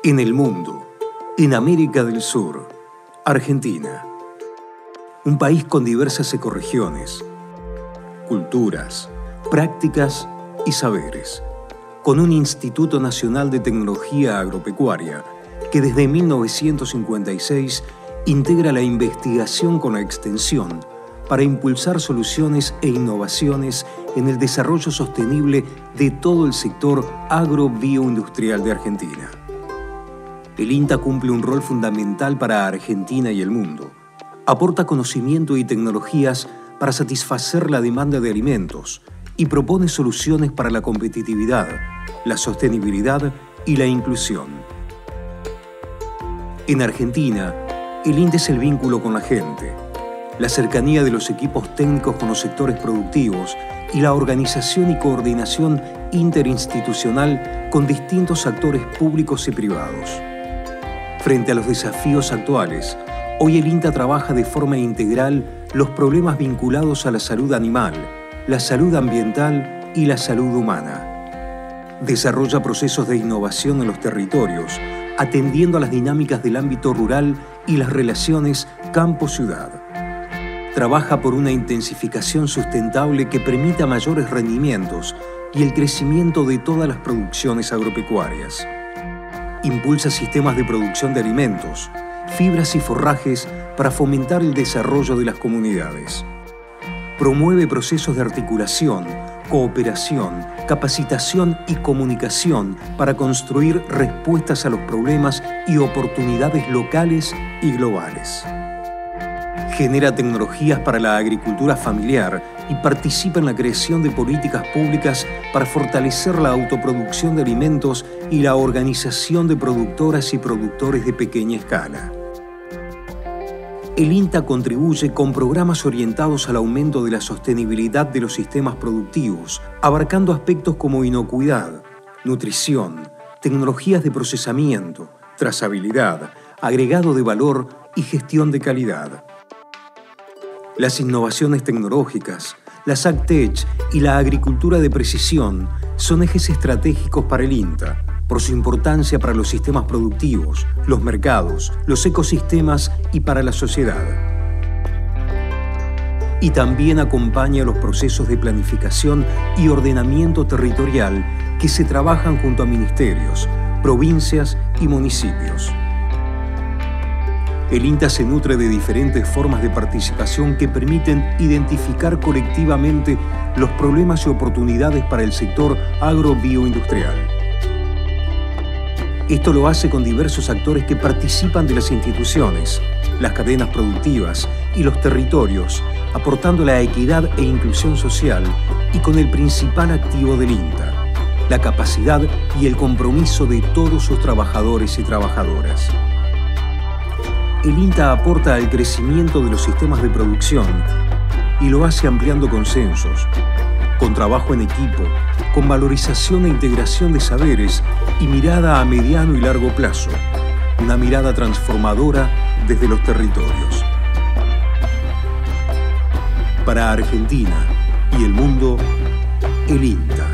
En el mundo, en América del Sur, Argentina. Un país con diversas ecorregiones, culturas, prácticas y saberes, con un Instituto Nacional de Tecnología Agropecuaria que desde 1956 integra la investigación con la extensión para impulsar soluciones e innovaciones en el desarrollo sostenible de todo el sector agro-bioindustrial de Argentina. El INTA cumple un rol fundamental para Argentina y el mundo. Aporta conocimiento y tecnologías para satisfacer la demanda de alimentos y propone soluciones para la competitividad, la sostenibilidad y la inclusión. En Argentina, el INTA es el vínculo con la gente, la cercanía de los equipos técnicos con los sectores productivos y la organización y coordinación interinstitucional con distintos actores públicos y privados. Frente a los desafíos actuales, hoy el INTA trabaja de forma integral los problemas vinculados a la salud animal, la salud ambiental y la salud humana. Desarrolla procesos de innovación en los territorios, atendiendo a las dinámicas del ámbito rural y las relaciones campo-ciudad. Trabaja por una intensificación sustentable que permita mayores rendimientos y el crecimiento de todas las producciones agropecuarias. Impulsa sistemas de producción de alimentos, fibras y forrajes para fomentar el desarrollo de las comunidades. Promueve procesos de articulación, cooperación, capacitación y comunicación para construir respuestas a los problemas y oportunidades locales y globales. Genera tecnologías para la agricultura familiar y participa en la creación de políticas públicas para fortalecer la autoproducción de alimentos y la organización de productoras y productores de pequeña escala. El INTA contribuye con programas orientados al aumento de la sostenibilidad de los sistemas productivos, abarcando aspectos como inocuidad, nutrición, tecnologías de procesamiento, trazabilidad, agregado de valor y gestión de calidad. Las innovaciones tecnológicas, las AgTech y la agricultura de precisión son ejes estratégicos para el INTA, por su importancia para los sistemas productivos, los mercados, los ecosistemas y para la sociedad. Y también acompaña los procesos de planificación y ordenamiento territorial que se trabajan junto a ministerios, provincias y municipios. El INTA se nutre de diferentes formas de participación que permiten identificar colectivamente los problemas y oportunidades para el sector agro-bioindustrial. Esto lo hace con diversos actores que participan de las instituciones, las cadenas productivas y los territorios, aportando la equidad e inclusión social y con el principal activo del INTA, la capacidad y el compromiso de todos sus trabajadores y trabajadoras. El INTA aporta al crecimiento de los sistemas de producción y lo hace ampliando consensos, con trabajo en equipo, con valorización e integración de saberes y mirada a mediano y largo plazo, una mirada transformadora desde los territorios. Para Argentina y el mundo, el INTA.